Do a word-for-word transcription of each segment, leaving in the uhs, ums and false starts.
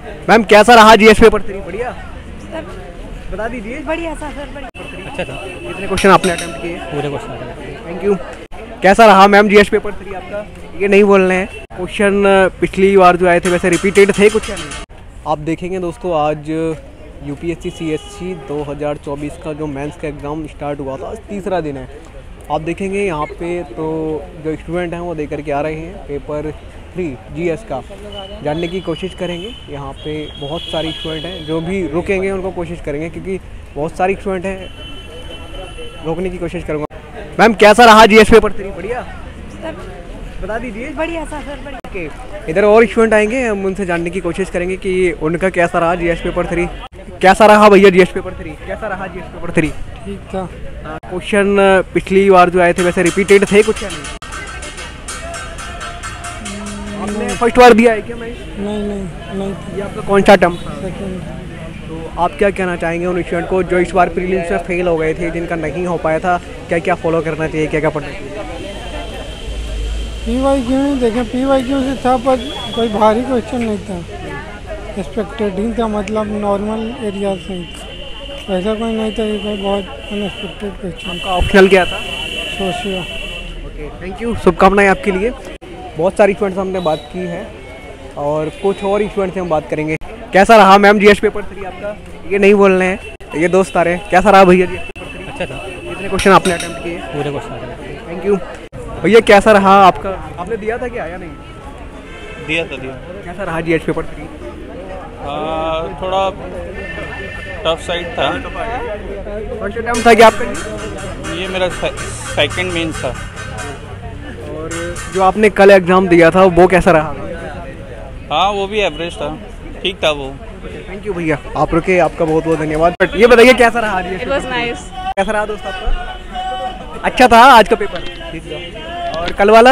Ma'am कैसा रहा GS paper three? बढ़िया, बता दीजिए। बढ़िया था सर, बढ़िया। अच्छा था। कितने क्वेश्चन आपने अटेम्प्ट किए? पूरे क्वेश्चन। Thank you. कैसा रहा मैम जीएस पेपर थ्री आपका? ये नहीं बोलने हैं। क्वेश्चन पिछली बार जो आए थे वैसे रिपीटेड थे कुछ या नहीं? आप देखेंगे दोस्तों, आज यूपीएससी सीएससी दो हज़ार चौबीस का जो मेंस का एग्ज़ाम स्टार्ट हुआ था, आज तीसरा दिन है। आप देखेंगे यहाँ पे तो जो स्टूडेंट हैं वो दे करके आ रहे हैं पेपर थ्री जीएस का, जानने की कोशिश करेंगे। यहाँ पे बहुत सारी स्टूडेंट हैं, जो भी रुकेंगे उनको कोशिश करेंगे, क्योंकि बहुत सारी स्टूडेंट हैं, रोकने की कोशिश करूँगा। मैम कैसा रहा जीएस पेपर थ्री? बढ़िया, बता दीजिए। बढ़िया था सर, बढ़िया। ओके, इधर और स्टूडेंट आएंगे, हम उनसे जानने की कोशिश करेंगे कि उनका कैसा रहा जीएस पेपर थ्री। कैसा रहा भैया जीएस पेपर थ्री? कैसा रहा जीएस पेपर थ्री? ठीक था। क्वेश्चन पिछली बार जो आए थे वैसे रिपीटेड थे कुछ या नहीं? आपने फर्स्ट बार दिया है क्या? मैं नहीं नहीं नहीं ये आपका कौन सा टर्म था? सेकंड। तो आप क्या कहना चाहेंगे उन स्टूडेंट को जो इस बार प्रीलिम्स में फेल हो गए थे, जिनका नहीं हो पाया था? क्या क्या फॉलो करना चाहिए, क्या क्या पढ़ना चाहिए? पी वाई क्यू नहीं देखें, पी वाई क्यू से था पर कोई भारी क्वेश्चन नहीं था, एक्सपेक्टेड ही था, मतलब नॉर्मल एरिया से ही था, ऐसा कोई नहीं था कि कोई बहुत अनएक्सपेक्टेड क्वेश्चन। आपका ऑप्शनल क्या था? सोशियो। ओके, थैंक यू, शुभकामनाएं आपके लिए। बहुत सारी स्टूडेंट से हमने बात की है और कुछ और स्टूडेंट से हम बात करेंगे। कैसा रहा मैम जीएस पेपर थ्री आपका? ये नहीं बोलने हैं, ये दोस्त आ रहे हैं। कैसा रहा भैया जीएस पेपर थ्री? अच्छा था। कितने क्वेश्चन आपने अटेम्प्ट किए? पूरे क्वेश्चन। थैंक यू भैया। कैसा रहा आपका? आपने दिया था क्या या नहीं? दिया था दिया। कैसा रहा जीएस पेपर थ्री? आ, थोड़ा टफ साइड था। फर्स्ट अटेम्प्ट था क्या आपका? ये मेरा सेकंड मेंस था। और जो आपने कल एग्जाम दिया था वो कैसा रहा? हाँ, वो भी एवरेज था, ठीक था वो। थैंक यू भैया, आप रुके, आपका बहुत बहुत धन्यवाद। बट ये बताइए कैसा रहा जीएस? It was nice. कैसा रहा दोस्त आपका? अच्छा था आज का पेपर? और कल वाला?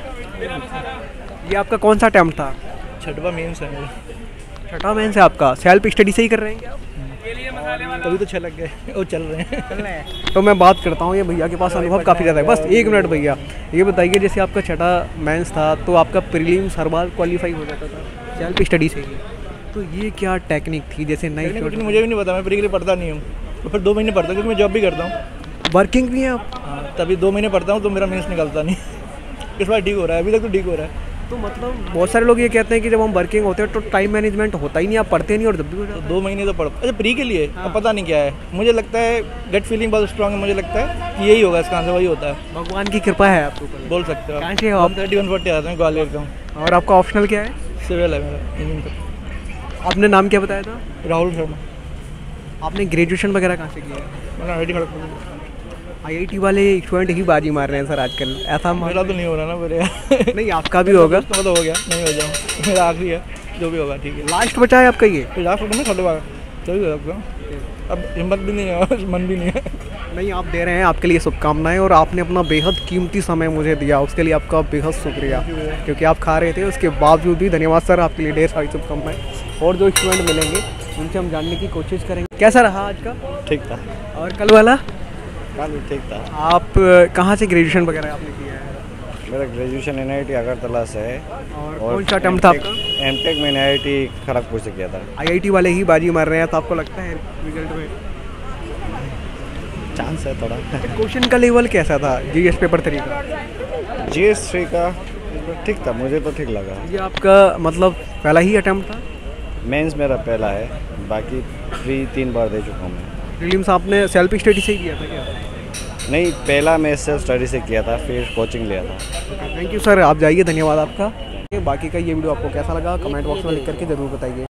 ये आपका कौन सा अटेम्प्ट था? छठवा मेंस है मेरा। छठा मेंस है आपका। सेल्फ स्टडी से ही कर रहे हैं क्या आप? तभी तो छह लग गए, वो चल रहे हैं। तो मैं बात करता हूँ, ये भैया के पास अनुभव काफ़ी ज़्यादा है। बस एक मिनट भैया, ये बताइए जैसे आपका छठा मेंस था तो आपका प्रीलिम्स हर बार क्वालिफाई हो जाता था सेल्फ स्टडी से ही, तो ये क्या टेक्निक थी? जैसे नई कुछ नहीं, मुझे भी नहीं पता, मैं प्री के लिए पढ़ता नहीं हूँ, तो फिर दो महीने पढ़ता हूँ क्योंकि मैं जॉब भी करता हूँ। वर्किंग भी है आप? हाँ, तभी दो महीने पढ़ता हूँ तो मेरा मेंस निकलता नहीं। इस बार ठीक हो रहा है, अभी तक तो ठीक हो रहा है। तो मतलब बहुत सारे लोग ये कहते हैं कि जब हम वर्किंग होते हैं तो टाइम मैनेजमेंट होता ही नहीं, आप पढ़ते नहीं और जब भी हो तो जाता है। दो महीने तो पढ़, अच्छा प्री के लिए अब पता नहीं क्या है, मुझे लगता है गट फीलिंग बहुत स्ट्रांग है, मुझे लगता है कि यही होगा, इसका आंसर वही होता है। भगवान की कृपा है आपके ऊपर, बोल सकते हो कहाँ से हो आप? थर्टी वन फोर्टी आता है, ग्वालियर का हूँ। और आपका ऑप्शनल क्या है? सिविल है मेरा इंजीनियरिंग का। आपने नाम क्या बताया था? राहुल शर्मा। आपने ग्रेजुएशन वगैरह कहाँ से किया है? मैंने आई टी खड़गपुर। आईआईटी वाले स्टूडेंट ही बाजी मार रहे हैं सर आजकल, ऐसा मेरा तो नहीं हो रहा ना मेरे। नहीं, आपका भी होगा तो हो गया, नहीं हो जाऊँ, मेरा आखिरी है, जो भी होगा ठीक है। लास्ट बचा है आपका ये? फिर लास्ट में खड़वा जो भी होगा, अब हिम्मत भी नहीं है, मन भी नहीं है। नहीं, आप दे रहे हैं, आपके लिए शुभकामनाएं। और आपने अपना बेहद कीमती समय मुझे दिया, उसके लिए आपका बेहद शुक्रिया, क्योंकि आप खा रहे थे उसके बावजूद भी। धन्यवाद सर, आपके लिए ढेर सारी शुभकामनाएं। और जो स्टूडेंट मिलेंगे उनसे हम जानने की कोशिश करेंगे। कैसा रहा आज का? ठीक था। और कल वाला? कल ठीक था। आप कहाँ से ग्रेजुएशन वगैरह आपने किया है? मेरा graduation N I T Agartala से है। और कौन सा अटेम्प्ट था आपका? एम टेक मैंने आई आई टी खड़गपुर से किया था। आईआईटी वाले ही बाजी मार रहे हैं, तो आपको लगता है रिजल्ट में चांस है थोड़ा। क्वेश्चन का लेवल कैसा था जीएस पेपर थ्री का? जी एस थ्री का ठीक था, मुझे तो ठीक लगा। ये आपका मतलब पहला ही अटेम्प्ट था? मेंस मेरा पहला है, बाकी प्री तीन बार दे चुका हूँ मैं। प्रीलिम्स आपने सेल्फ स्टडी से ही किया था क्या? नहीं, पहला मैं सेल्फ स्टडी से किया था, फिर कोचिंग लिया था। थैंक यू सर, आप जाइए, धन्यवाद आपका। बाकी का ये वीडियो आपको कैसा लगा कमेंट बॉक्स में लिख करके ज़रूर बताइए।